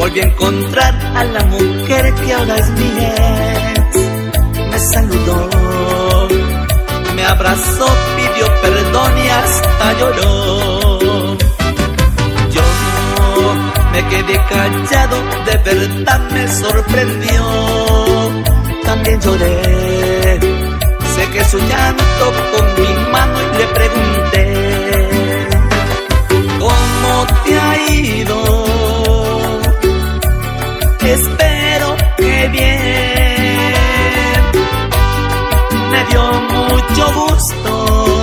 volví a encontrar a la mujer que ahora es mi ex. Me saludó, me abrazó, pidió perdón y hasta lloró. Yo me quedé callado, de verdad me sorprendió. También lloré, sequé su llanto con mi mano y le pregunté: ¿cómo te ha ido? Espero que bien. Me dio mucho gusto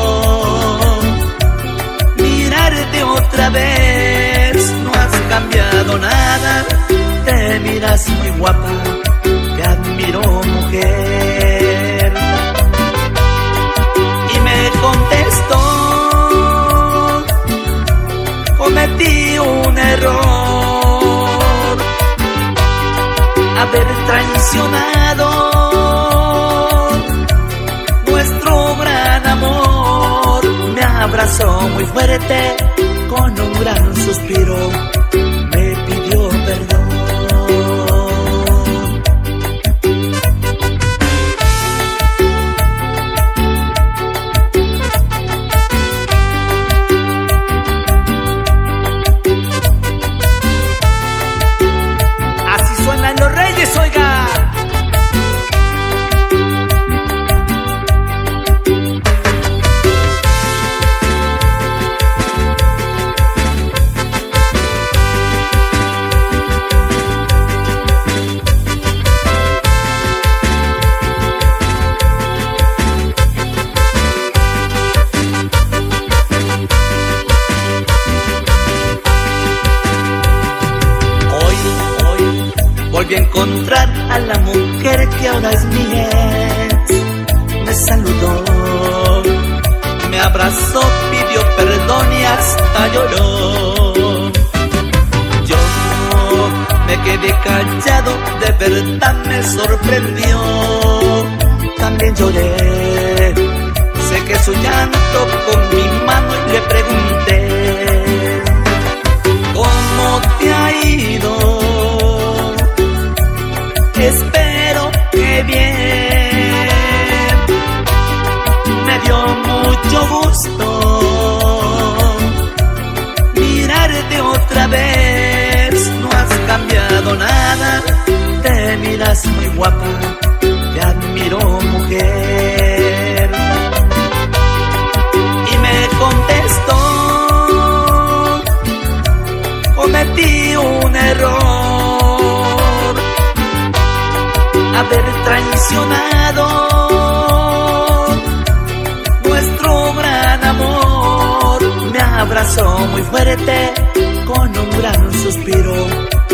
mirarte otra vez. No has cambiado nada, te miras muy guapa, te admiro, mujer. Y me contestó: cometí un error, haber traicionado nuestro gran amor. Me abrazó muy fuerte con un gran suspiro, me pidió perdón. Los Reyes, oiga. Volví a encontrar a la mujer que ahora es mi ex. Me saludó, me abrazó, pidió perdón y hasta lloró. Yo me quedé callado, de verdad me sorprendió. También lloré, sequé su llanto con mi mano y le pregunté: ¿cómo te ha ido? Espero que bien. Me dio mucho gusto mirarte otra vez. No has cambiado nada, te miras muy guapa, te admiro, mujer. Y me contestó: cometí un error, haber traicionado nuestro gran amor. Me abrazó muy fuerte con un gran suspiro,